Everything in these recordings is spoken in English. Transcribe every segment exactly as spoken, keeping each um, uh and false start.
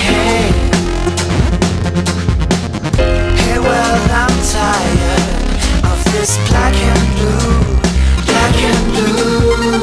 head. Hey, well, I'm tired of this black and blue, black and blue.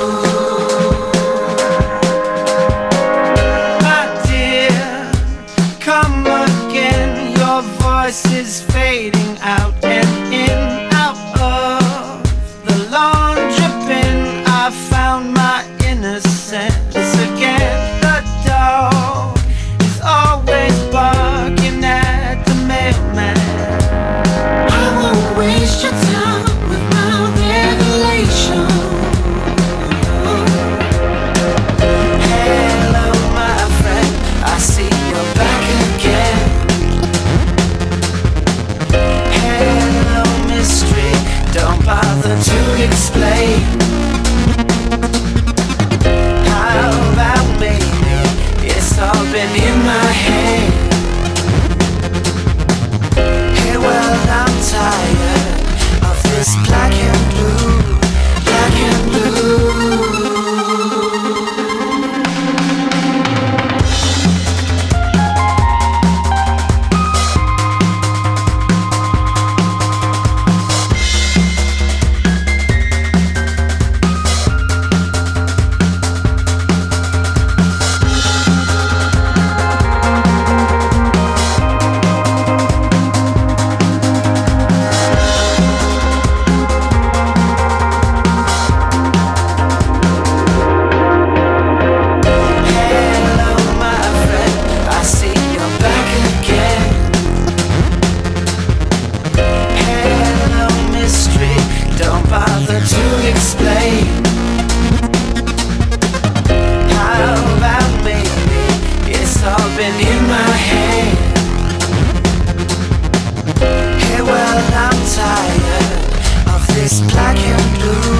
My dear, come again. Your voice is fading out and in, out of the laundry bin. I found my innocence again. The dog is always barking at the mailman. I won't waste your time with my revelation. Hello, my friend, I see you're back again. Hello, mystery, don't bother to explain. How about maybe it's all been in my head. Hey, well, I'm tired of this black and blue, black and blue. Been in my head. Hey, well, I'm tired of this black and blue.